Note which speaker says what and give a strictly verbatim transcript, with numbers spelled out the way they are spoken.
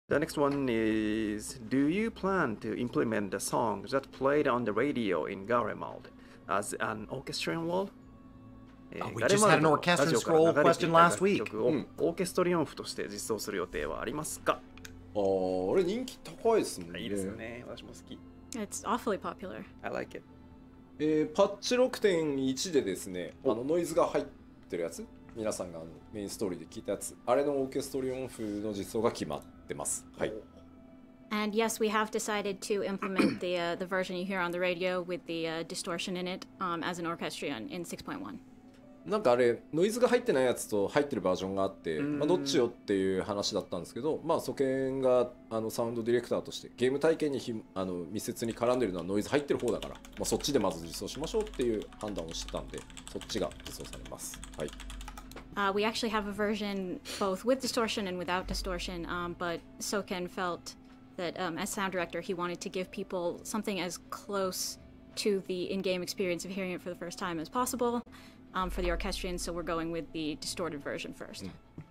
Speaker 1: The next one is, do you plan to implement the songs that played on the radio in Garemald as an orchestrion wall?
Speaker 2: Oh, we just had an orchestral scroll question last week.
Speaker 1: をオーケストリオン譜として実装する予定はありますか？
Speaker 3: ああ、あれ人気高いですもんね。
Speaker 1: いいですよね。私も好き。
Speaker 4: It's awfully popular.
Speaker 1: I like it.
Speaker 3: えー、パッチ ろくてんいち でですね、あのノイズが入ってるやつ、皆さんがあのメインストーリーで聞いたやつ、あれのオーケストリオン譜の実装が決まってます。はい。
Speaker 4: And yes, we have decided to implement the uh, the version you hear on the radio with the uh, distortion in it um, as an orchestrion in six point one.
Speaker 3: なんかあれノイズが入ってないやつと入ってるバージョンがあって、まあ、どっちよっていう話だったんですけど、まあ、ソケンがあのサウンドディレクターとしてゲーム体験にひあの密接に絡んでるのはノイズ入ってる方だから、まあ、そっちでまず実装しましょうっていう判断をしてたんで、そっちが実装されます。はい。
Speaker 4: Uh, we actually have a version both with distortion and without distortion, um, but Soken felt that um, as sound director, he wanted to give people something as close to the in-game experience of hearing it for the first time as possible um, for the orchestrion, so we're going with the distorted version first.
Speaker 3: Mm.